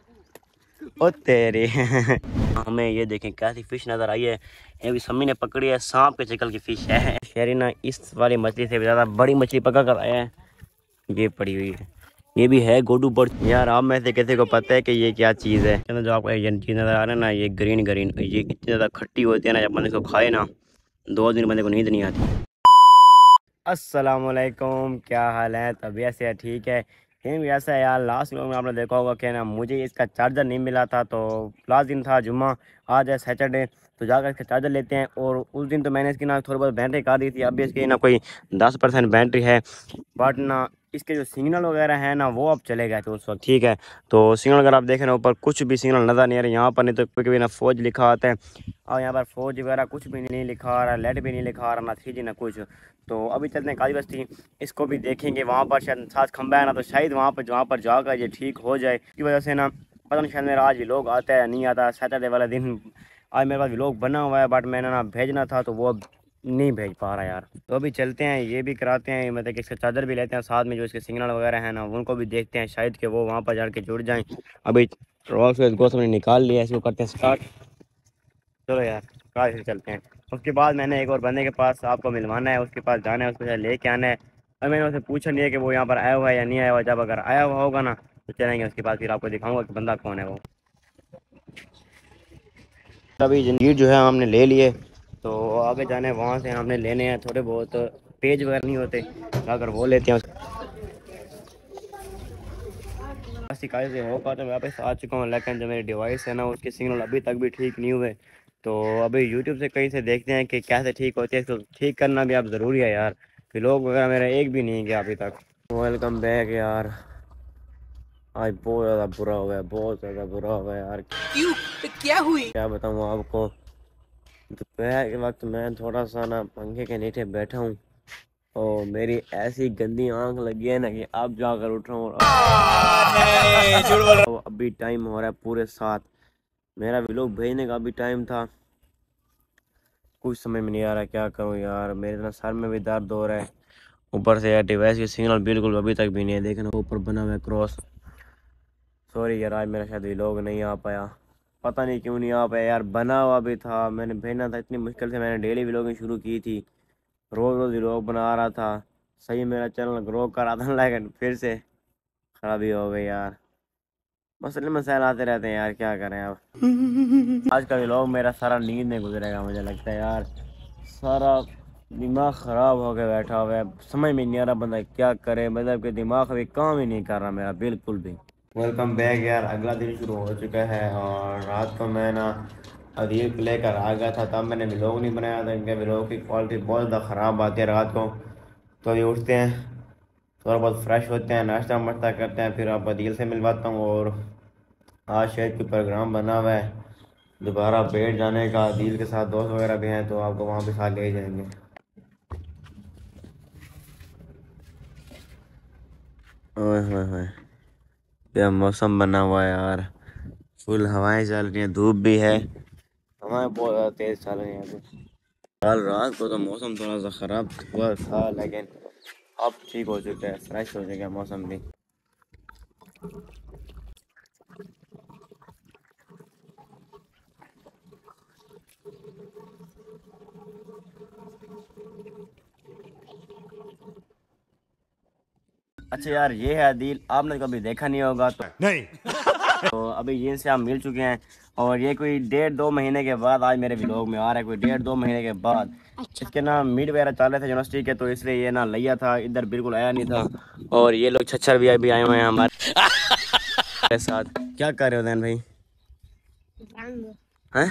ओ तेरे हमें ये देखें कैसी फिश नजर आई है। ये भी समी ने पकड़ी है, सांप के शक्ल की फिश है। शेरी ना इस वाली मछली से भी ज्यादा बड़ी मछली पकड़ कर आया है। ये पड़ी हुई है, ये भी है गोडू बर्ड। यार आप में से किसी को पता है कि ये क्या चीज़ है? जो आपको ये चीज़ नजर आ रहा है ना, ये ग्रीन ग्रीन, ये इतनी ज़्यादा खट्टी होती है ना, जब बंदे को खाए ना 2 दिन बंदे को नींद नहीं आती। अस्सलाम वालेकुम, क्या हाल है? तबीयत से ठीक है? फिर ऐसा है यार, लास्ट व्लॉग में आपने देखा होगा कि ना मुझे इसका चार्जर नहीं मिला था। तो लास्ट दिन था जुम्मा, आज है सैटरडे, तो जाकर इसका चार्जर लेते हैं। और उस दिन तो मैंने इसकी ना थोड़ी बहुत बैटरी काट दी थी, अभी इसकी ना कोई 10% बैटरी है। बट ना इसके जो सिग्नल वगैरह है ना वो अब चले गए थे उस वक्त, ठीक है। तो सिग्नल अगर आप देखें ना, ऊपर कुछ भी सिग्नल नज़र नहीं आ रहे यहाँ पर, नहीं तो कभी कभी ना फौज लिखा आता है, और यहाँ पर फौज वगैरह कुछ भी नहीं लिखा आ रहा, लेट भी नहीं लिखा आ रहा, ना 3G ना कुछ। तो अभी चलते हैं काली बस्ती, इसको भी देखेंगे। वहाँ पर शायद 7 खंबा है ना, तो शायद वहाँ पर जाकर ये ठीक हो जाए। की वजह से ना पता नहीं शायद मेरा आज व्लॉग आता है या नहीं आता। सैटरडे वाला दिन आज मेरे पास व्लॉग बना हुआ है, बट मैंने ना भेजना था तो वो अब नहीं भेज पा रहा यार। तो अभी चलते हैं, ये भी कराते हैं, मतलब कि इसका चार्जर भी लेते हैं साथ में, जो इसके सिग्नल वगैरह हैं ना उनको भी देखते हैं, शायद कि वो वहाँ पर जाके जुड़ जाएं। अभी रोल्स रोयस गोश्त हमने निकाल लिया है, इसको करते हैं स्टार्ट। चलो यार कार से चलते हैं। उसके बाद मैंने एक और बंदे के पास आपको मिलवाना है, उसके पास जाना है, उसको शायद लेके आना है। और मैंने उसे पूछा नहीं है कि वो यहाँ पर आया हुआ है या नहीं आया हुआ। जब अगर आया हुआ होगा ना तो चलेंगे, उसके बाद फिर आपको दिखाऊंगा कि बंदा कौन है वो। अभी जंजीर जो है हमने ले लिए, तो आगे जाने वहाँ से हमने लेने हैं थोड़े बहुत पेज वगैरह नहीं होते, अगर वो लेते हैं। शिकायत से हो पाता, मैं वापस आ चुका हूँ, लेकिन जो मेरी डिवाइस है ना उसके सिग्नल अभी तक भी ठीक नहीं हुए। तो अभी यूट्यूब से कहीं से देखते हैं कि कैसे ठीक होते हैं। तो ठीक करना भी अब ज़रूरी है यार, फिर लोग वगैरह मेरा एक भी नहीं गया अभी तक। वेलकम बैक यार। आज बहुत ज़्यादा बुरा हो गया, बहुत ज़्यादा बुरा हो गया यार। क्यों? क्या हुई? क्या बताऊँ आपको, दोपहर के वक्त मैं थोड़ा सा ना पंखे के नीचे बैठा हूँ, और मेरी ऐसी गंदी आंख लगी है ना कि अब जाकर उठ रहा हूँ। तो अभी टाइम हो रहा है पूरे 7, मेरा व्लॉग भेजने का भी टाइम था। कुछ समझ में नहीं आ रहा क्या करूँ यार, मेरे ना सर में भी दर्द हो रहा है, ऊपर से यार डिवाइस की सिग्नल बिल्कुल अभी तक भी नहीं है। देखना ऊपर बना हुआ है क्रॉस। सॉरी यार, आज मेरा शायद व्लॉग नहीं आ पाया, पता नहीं क्यों नहीं आ पाया यार। बना हुआ भी था, मैंने भेजना था, इतनी मुश्किल से मैंने डेली व्लॉगिंग शुरू की थी, रोज़ रोज़ व्लॉग बना रहा था, सही मेरा चैनल ग्रो कर रहा था, लेकिन फिर से खराबी हो गई यार। मसले मसाइल आते रहते हैं यार, क्या करें अब। आज का व्लॉग मेरा सारा नींद में गुजरेगा मुझे लगता है यार, सारा दिमाग ख़राब हो के बैठा हुआ है, समझ में नहीं आ रहा बंदा क्या करे, मतलब कि दिमाग अभी काम ही नहीं कर रहा मेरा बिल्कुल भी। वेलकम बैक यार, अगला दिन शुरू हो चुका है, और रात को मैं ना अदील को लेकर आ गया था, तब मैंने व्लॉग नहीं बनाया था, इनके व्लॉग की क्वालिटी बहुत ज़्यादा ख़राब आती है रात को। तो अभी उठते हैं, थोड़ा बहुत फ्रेश होते हैं, नाश्ता वाश्ता करते हैं, फिर आप अदील से मिलवाता हूँ। और आज शायद कोई प्रोग्राम बना हुआ है दोबारा पेट जाने का, अदील के साथ दोस्त वगैरह भी हैं, तो आपको वहाँ पे साथ ले जाएंगे। ओए होए होए, क्या मौसम बना हुआ है यार, फुल हवाएं चल रही हैं, धूप भी है, हवाएं बहुत ज़्यादा तेज़ चल रही हैं। कल रात को तो मौसम थोड़ा सा ख़राब हुआ था, लेकिन अब ठीक हो चुका है, फ्रेश हो चुका है मौसम भी। अच्छा यार, ये है अदील, आपने कभी देखा नहीं होगा तो नहीं। तो अभी ये से हम मिल चुके हैं, और ये कोई 1.5-2 महीने के बाद आज मेरे व्लॉग में आ रहा है, कोई 1.5-2 महीने के बाद। इसके ना मीट वगैरह चल रहे थे यूनिवर्सिटी के, तो इसलिए ये ना लिया था, इधर बिल्कुल आया नहीं था। और ये लोग छच्छर भी अभी आए हुए हैं हमारे साथ। क्या कर रहे हो दैन भाई? हैं?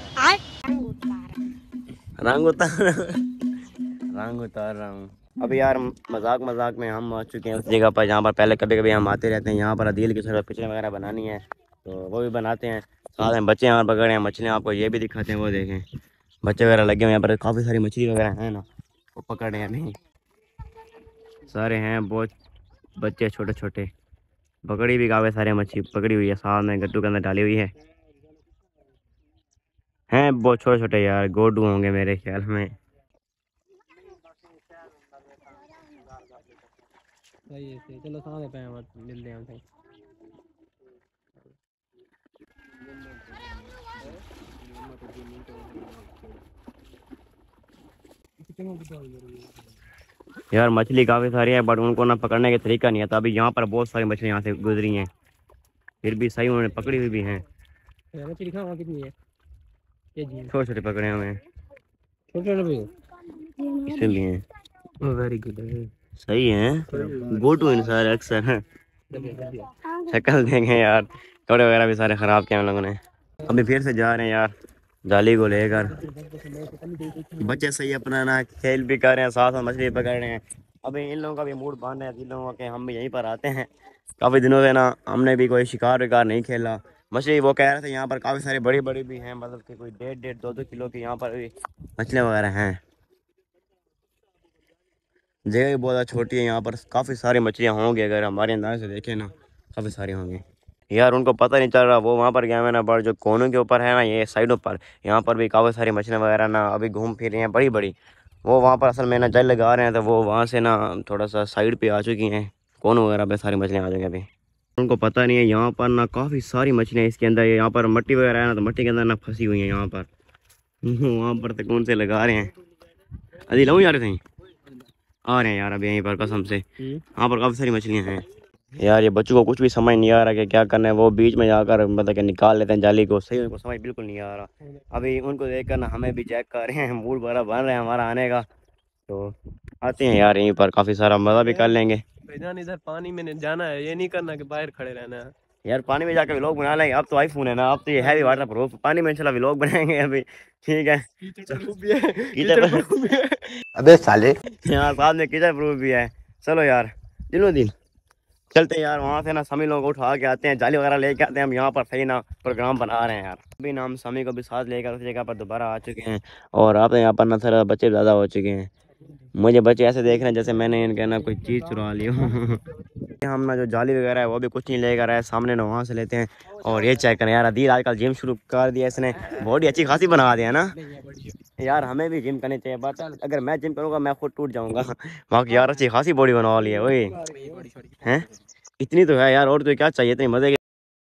रंग उतार रंग उतार रहा हूँ। अभी यार मजाक मजाक में हम आ चुके हैं उस जगह पर जहाँ पर पहले कभी कभी हम आते रहते हैं। यहाँ पर अदील की थोड़ा पिक्चर वगैरह बनानी है, तो वो भी बनाते हैं, साथ में बच्चे यहाँ पकड़े हैं मछलियाँ, आपको ये भी दिखाते हैं, वो देखें बच्चे वगैरह लगे हुए हैं यहाँ पर, काफ़ी सारी मछली वगैरह हैं ना, वो पकड़े हैं अभी सारे हैं, बहुत बच्चे छोटे छोटे, पकड़ी भी काफ़ी सारे मछली पकड़ी हुई है, साथ में गट्टू के अंदर डाली हुई है, हैं बहुत छोटे छोटे यार, गोडू होंगे मेरे ख्याल में। सही है, चलो साथ मिलते हैं। यार मछली काफ़ी सारी है बट उनको ना पकड़ने का तरीका नहीं आता। अभी यहाँ पर बहुत सारी मछलियाँ यहाँ से गुजरी हैं, फिर भी सही उन्होंने पकड़ी हुई भी हैं। मछली खावा कितनी है? छोटे छोटे पकड़े हुए छोटे इसीलिए वेरी गुड सही है। गो टू इन सारे अक्सर शक्ल देंगे यार, कपड़े वगैरह भी सारे ख़राब किए हम लोगों ने। अभी फिर से जा रहे हैं यार जाली को लेकर। बच्चे सही अपना ना खेल भी कर रहे हैं, साथ साथ मछली पकड़ रहे हैं। अभी इन लोगों का भी मूड बन रहा है, इन लोगों के हम भी यहीं पर आते हैं। काफ़ी दिनों से ना हमने भी कोई शिकार विकार नहीं खेला। मछली वो कह रहे थे यहाँ पर काफ़ी सारी बड़ी बड़ी भी हैं, मतलब कि कोई 1.5-2 किलो की यहाँ पर भी मछलियाँ वगैरह हैं। जगह भी बहुत छोटी है, यहाँ पर काफ़ी सारी मछलियाँ होंगी, अगर हमारे अंदाज से देखें ना काफ़ी सारी होंगी। यार उनको पता नहीं चल रहा, वो वहाँ पर गए हुए ना बड़ जो कोनों के ऊपर है ना, ये साइडों पर यहाँ पर भी काफ़ी सारी मछलियाँ वगैरह ना अभी घूम फिर रही हैं बड़ी बड़ी। वो वहाँ पर असल में ना जल लगा रहे हैं, तो वो वहाँ से ना थोड़ा सा साइड पे आ चुकी हैं, कोनों वगैरह पे सारी मछलियाँ आ जाएंगी अभी। उनको पता नहीं है यहाँ पर ना काफ़ी सारी मछलियाँ इसके अंदर, यहाँ पर मट्टी वगैरह है ना, तो मट्टी के अंदर ना फंसी हुई हैं यहाँ पर। वहाँ पर तो कौन से लगा रहे हैं, अभी लाऊं यार कहीं आ रहे हैं यार अभी यहीं पर कसम से। यहाँ पर काफ़ी सारी मछलियाँ हैं यार। ये बच्चों को कुछ भी समझ नहीं आ रहा कि क्या करना है, वो बीच में जाकर मतलब कि निकाल लेते हैं जाली को, सही उनको समझ बिल्कुल नहीं आ रहा। अभी उनको देख कर ना हमें भी चेक कर रहे हैं, मूड बड़ा बन रहे हैं हमारा आने का। तो आते हैं यार यहीं पर, काफ़ी सारा मज़ा भी कर लेंगे। इधर पानी में जाना है, ये नहीं करना कि बाहर खड़े रहना है। यार पानी में जाकर व्लॉग बना लेंगे, अब तो आईफोन है ना, अब तो ये है भी वाटर प्रूफ, पानी में इंशाल्लाह व्लॉग बनाएंगे अभी। ठीक है अबे साले यार साथ में कीचड़ प्रूफ भी है। चलो यार दिनों दिन चलते हैं यार, वहाँ से ना समी लोगों को उठा के आते हैं, जाली वगैरह लेके आते हैं। हम यहाँ पर सही ना प्रोग्राम बना रहे हैं यार। अभी ना हम समी को भी साथ लेकर उस जगह पर दोबारा आ चुके हैं, और आप यहाँ पर ना थोड़ा बच्चे ज़्यादा हो चुके हैं। मुझे बच्चे ऐसे देख रहे हैं जैसे मैंने इनके ना कोई चीज़ चुरा ली हो। हम ना जो जाली वगैरह है वो भी कुछ नहीं लेकर आए, सामने ना वहाँ से लेते हैं। और ये चेक करें यार, अदील आजकल जिम शुरू कर दिया इसने, बॉडी अच्छी खासी बना दिया ना यार। हमें भी जिम करनी चाहिए, बट अगर मैं जिम करूँगा मैं खुद टूट जाऊँगा। वहाँ की यार अच्छी खासी बॉडी बना ली है वही हैं, इतनी तो है यार, और तो क्या चाहिए, इतनी मज़े की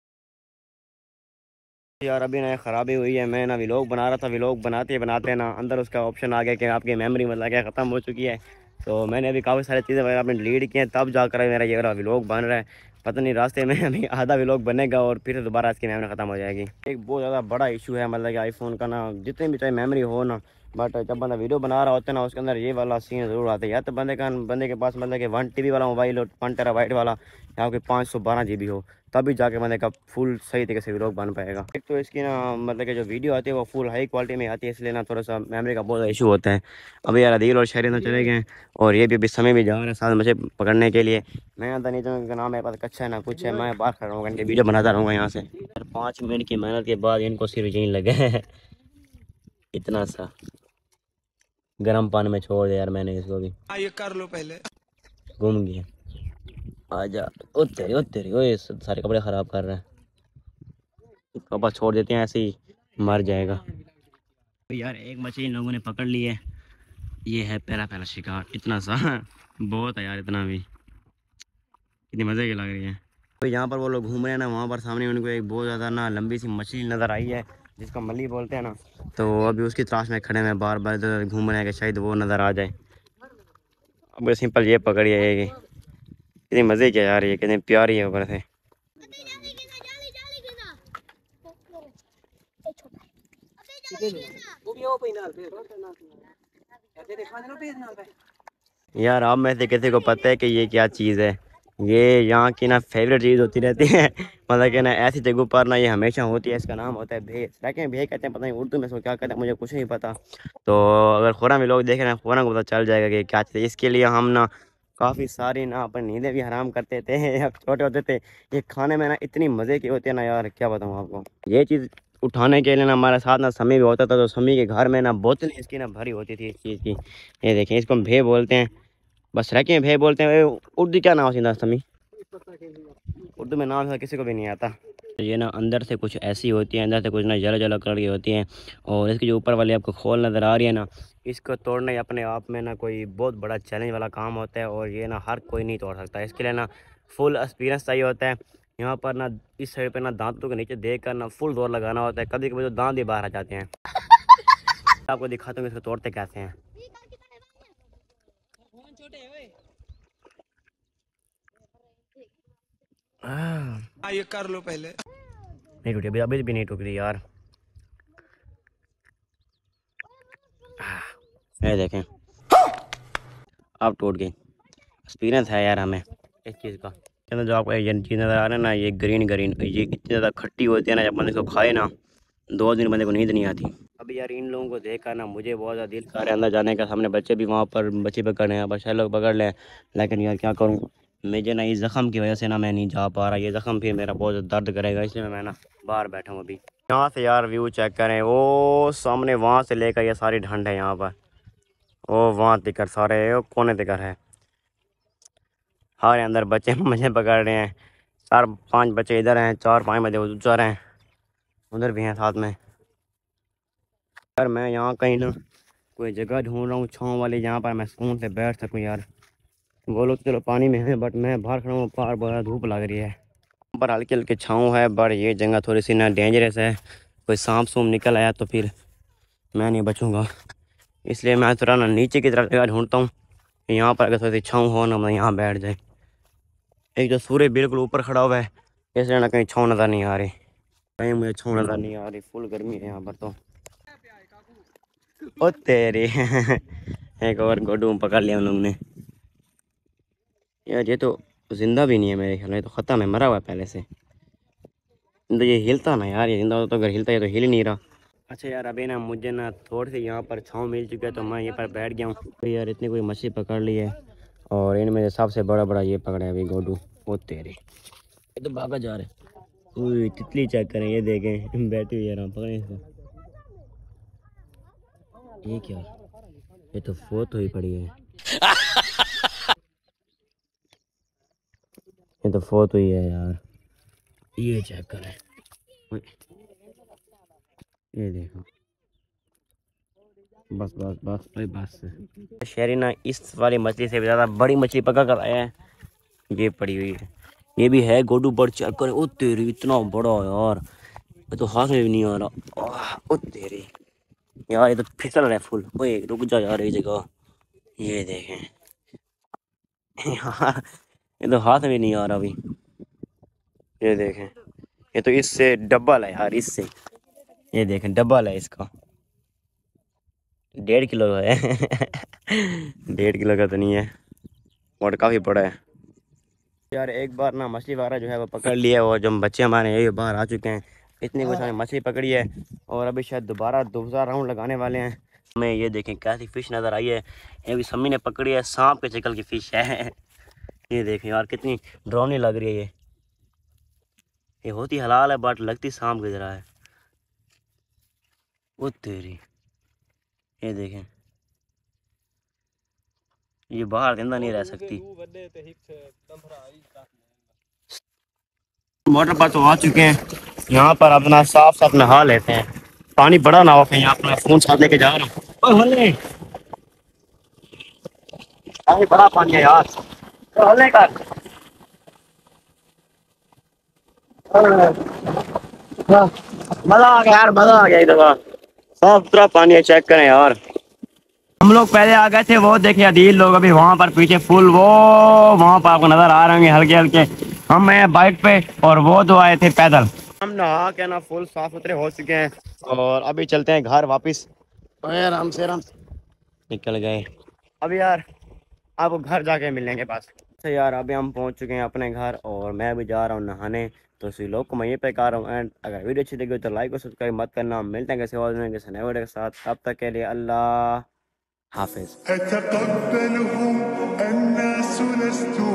यार। अभी ना ख़राबी हुई है, मैं ना व्लॉग बना रहा था, व्लॉग बनाते बनाते ना अंदर उसका ऑप्शन आ गया कि आपकी मेमोरी मतलब क्या ख़त्म हो चुकी है। तो मैंने अभी काफ़ी सारी चीज़ें वगैरह अपने डिलीट किए हैं, तब जाकर मेरा ये वाला व्लॉग बन रहा है। पता नहीं रास्ते में अभी आधा व्लॉग बनेगा और फिर दोबारा इसकी मेमोरी ख़त्म हो जाएगी। एक बहुत ज़्यादा बड़ा इशू है, मतलब कि आईफोन का ना जितनी भी चाहे मेमोरी हो ना, बट जब बंदा वीडियो बना रहा होता है ना उसके अंदर ये वाला सीन ज़रूर आता है। या तो बंदे के पास मतलब कि 1 TB वाला मोबाइल हो, 1 TB वाला, या फिर 512 GB हो, तभी जाके बंदे का फुल सही तरीके से व्लॉग बन पाएगा। एक तो इसकी ना मतलब कि जो वीडियो आती है वो फुल हाई क्वालिटी में आती है, इसलिए ना थोड़ा सा मेमोरी का बहुत इशू होता है। अभी यार अदील और शहरी तो चले गए, और ये भी अभी समय भी जा रहा है साथ मुझे पकड़ने के लिए। मैं आता नहीं चाहूँगा ना, मेरे पास कच्चा है ना कुछ है, मैं बाहर खड़ा रहूँगा, इनकी वीडियो बनाता रहूँगा यहाँ से। 5 मिनट की मेहनत के बाद इनको सिर्फ यहीं लगे हैं। इतना सा गर्म पानी में छोड़ दिया यार मैंने इसको भी, ये कर लो पहले, घूम गया। आजा ओ तेरी ओए सारे कपड़े ख़राब कर रहे हैं, कपड़ा छोड़ देते हैं ऐसे ही मर जाएगा। तो यार एक मछली इन लोगों ने पकड़ ली है, ये है पहला शिकार, इतना सा बहुत है यार, इतना भी कितनी मज़े की लग रही है। तो यहाँ पर वो लोग घूम रहे हैं ना, वहाँ पर सामने उनको एक बहुत ज़्यादा ना लंबी सी मछली नज़र आई है, जिसका मल्ली बोलते हैं ना। तो अभी उसकी तलाश में खड़े हैं, बार बार इधर घूम रहे हैं कि शायद वो नज़र आ जाए। अब सिंपल ये पकड़ी है, ये कितनी मज़े की है यार, ये कितनी प्यारी है ऊपर से। यार आप में से किसी को पता है कि ये क्या चीज़ है? ये यहाँ की ना फेवरेट चीज़ होती रहती है। मतलब कि ना ऐसी जगहों पर ना ये हमेशा होती है। इसका नाम होता है भेज, लेकिन भेज कहते हैं, पता नहीं उर्दू में इसको क्या कहते हैं, मुझे कुछ नहीं पता। तो अगर ख़ुरान में लोग देख रहे हैं, ख़ुरान को पता चल जाएगा कि क्या चीज़ है। इसके लिए हम ना काफ़ी सारी ना अपनी नींदें भी हराम करते थे अब छोटे होते थे। ये खाने में ना इतनी मज़े की होती है ना यार, क्या बताऊँ आपको। ये चीज़ उठाने के लिए ना हमारे साथ ना समी भी होता था, तो समी के घर में ना बोतल इसकी ना भरी होती थी इस चीज़ की। ये देखें, इसको हम भे बोलते हैं, बस रखे भे बोलते हैं। उर्दू क्या नाम सीधा समी, उर्दू में नाम किसी को भी नहीं आता। ये ना अंदर से कुछ ऐसी होती है, अंदर से कुछ ना जला जला कलर की होती हैं, और इसकी जो ऊपर वाली आपको खोल नज़र आ रही है ना, इसको तोड़ना अपने आप में ना कोई बहुत बड़ा चैलेंज वाला काम होता है, और ये ना हर कोई नहीं तोड़ सकता। इसके लिए ना फुल एक्सपीरियंस चाहिए होता है। यहाँ पर ना इस साइड पे ना दांतों के नीचे देख कर ना फुल जोर लगाना होता है, कभी कभी तो दांत भी बाहर आ जाते हैं। आपको दिखाता हूँ इसको तोड़ते कैसे हैं। ये कर लो पहले। नहीं टूटी, अभी अभी भी नहीं टूट रही यार। ये देखें अब टूट गई। एक्सपीरियंस है यार हमें इस चीज़ का। चलो जो आपको ये चीज़ नज़र आ रहा है ना, ये ग्रीन ग्रीन, ये इतनी ज़्यादा खट्टी होती है ना, जब बंदे को खाए ना 2 दिन बंदे को नींद नहीं आती। अभी यार इन लोगों को देख कर ना मुझे बहुत ज़्यादा दिल कर रहा है अंदर जाने का। सामने बच्चे भी वहाँ पर बच्चे पकड़ रहे हैं, बस लोग पकड़ लें, लेकिन यार क्या करूँ, मुझे ना इस ज़ख़म की वजह से ना मैं नहीं जा पा रहा। ये ज़ख़म फिर मेरा बहुत दर्द करेगा, इसलिए मैं ना बाहर बैठा हूँ अभी। यहाँ से यार व्यू चेक करें, वो सामने वहाँ से लेकर ये सारी ठंड है यहाँ पर, वो वहाँ तिकर सारे वो कोने तिकर है। हमारे अंदर बच्चे मुझे पकड़ रहे हैं, 4-5 बच्चे इधर हैं, 4-5 बच्चे उधर हैं, उधर भी हैं साथ में। यार मैं यहाँ कहीं ना कोई जगह ढूंढ रहा हूँ छाँव वाली, जहाँ पर मैं सुकून से बैठ सकूँ यार। वो लोग चलो पानी में है, बट मैं बाहर खड़ा हूँ, बाहर बहुत धूप लग रही है। यहाँ पर हल्की हल्की छाँव है, बट ये जगह थोड़ी सी ना डेंजरस है, कोई सांप सूप निकल आया तो फिर मैं नहीं बचूँगा। इसलिए मैं थोड़ा ना नीचे की तरफ जगह ढूंढता हूँ, यहाँ पर अगर थोड़ी सी छाँव हो ना, मैं यहाँ बैठ जाए। एक जो सूर्य बिल्कुल ऊपर खड़ा हुआ है, इसलिए ना कहीं छाँव नज़र नहीं आ रही, कहीं मुझे छाँव नज़र नहीं आ रही। फुल गर्मी है यहाँ पर तो। ओ तेरे एक और गोडू पकड़ लिया उन लोगों ने। यार ये तो जिंदा भी नहीं है मेरे ख्याल में, तो ख़त्म है, मरा हुआ है पहले से। तो ये हिलता ना यार, ये जिंदा होता तो अगर हिलता है तो हिल ही नहीं रहा। अच्छा यार अभी ना मुझे ना थोड़ी सी यहाँ पर छाँव मिल चुकी है, तो मैं यहाँ पर बैठ गया हूँ। यार इतनी कोई मछली पकड़ ली है, और इनमें सबसे बड़ा बड़ा ये पकड़ा है अभी गोडू। ओ तेरे, ये तो भागा जा रहे हैं। तितली चेक करें, ये देखें बैठी हुई है, पकड़े इसको। ये क्या, ये तो फोत हुई पड़ी है, ये तो फोत हुई है यार। ये चेक करें, ये देखो, बस बस बस भाई बस। शहरी ना इस वाली मछली से भी ज़्यादा बड़ी मछली पकड़ कर आया है, ये पड़ी हुई है। ये भी है गोडू, बड़ चेक करें। ओ तेरी, इतना बड़ा यार, ये तो हाथ में भी नहीं आ रहा। ओ तेरी यार, ये तो फिसल रहा है फुल। ओए रुक जा यार एक जगह, ये देखें यार, ये तो हाथ में नहीं आ रहा अभी। ये देखें, ये तो इससे डबल है यार, इससे। ये देखें डबल है इसका, 1.5 किलो है 1.5 किलो का तो नहीं है, और काफ़ी बड़ा है यार। एक बार ना मछली वगैरह जो है वो पकड़ लिया, और जो बच्चे हमारे ये बाहर आ चुके हैं, इतनी कुछ हमें मछली पकड़ी है, और अभी शायद दोबारा दूसरा राउंड लगाने वाले हैं। हमें ये देखें कैसी फ़िश नज़र आई है, ये भी सम्मी ने पकड़ी है, सांप के शक्ल की फ़िश है ये देखें यार कितनी डरावनी लग रही है ये होती हलाल है, बट लगती सांप की तरह है। वो तेरी, ये देखें, ये बाहर जिंदा नहीं रह सकती। वाटर पार्क तो आ चुके हैं, यहाँ पर अपना साफ साफ नहा लेते हैं। पानी बड़ा ना हो, कहीं अपना फोन साथ लेके जा रहा हूँ। पानी बड़ा पानी है यार, तो हल्ले कर। मजा आ गया यार, मजा आ गया इधर। साफ सुथरा पानी है, चेक करें यार। हम लोग पहले आ गए थे, वो देखे अदील लोग अभी वहाँ पर पीछे फुल, वो वहाँ पर आपको नजर आ रहे होंगे हल्के हल्के। हम हैं बाइक पे, और वो दो आए थे पैदल। हम नहा के ना फुल साफ सुथरे हो चुके हैं, और अभी चलते हैं घर वापस। आराम से निकल गए। अभी यार आपको घर जाके मिलेंगे बस। अच्छा यार अभी हम पहुंच चुके हैं अपने घर, और मैं भी जा रहा हूँ नहाने। तो इसी लोग को मैं ये पे कर रहा हूँ, एंड अगर वीडियो अच्छी लगी तो लाइक और सब्सक्राइब मत करना। मिलते हैं किसी और दिन किसी नए वीडियो के साथ, तब तक के लिए अल्लाह हाफिज।